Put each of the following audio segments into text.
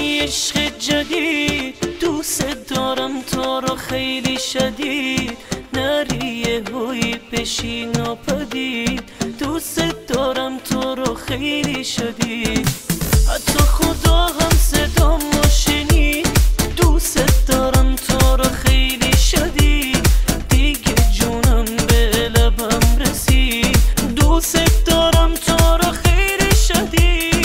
ای عشق جدید، دوست دارم تو رو خیلی شدید. نری هوی بشی ناپدید، دوست دارم تو رو خیلی شدید. حتی خدا هم صدامو شنید، دوست دارم تو رو خیلی شدید. دیگه جونم به لبم رسید، دوست دارم تو رو خیلی شدید.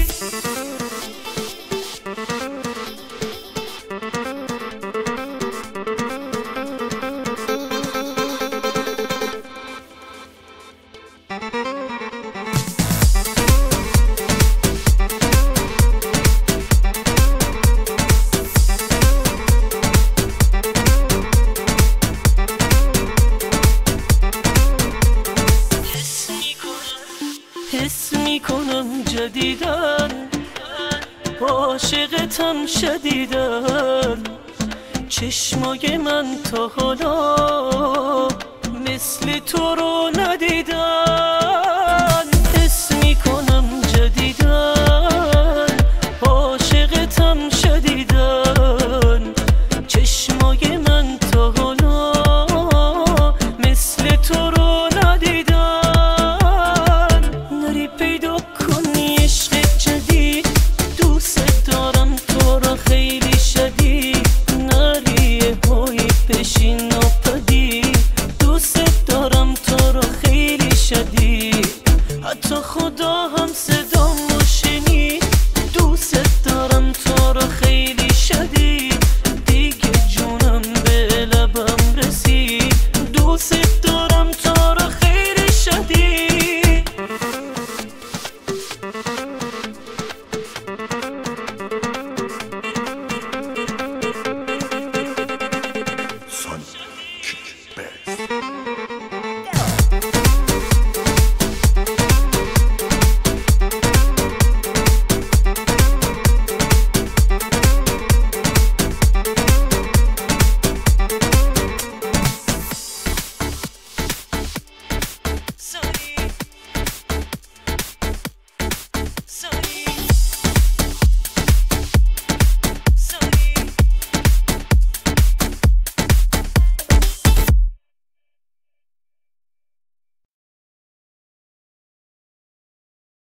حس میکنم جدیدن عاشقتم شدیدن. چشمای من تا حالا مثل تو رو ندیدن.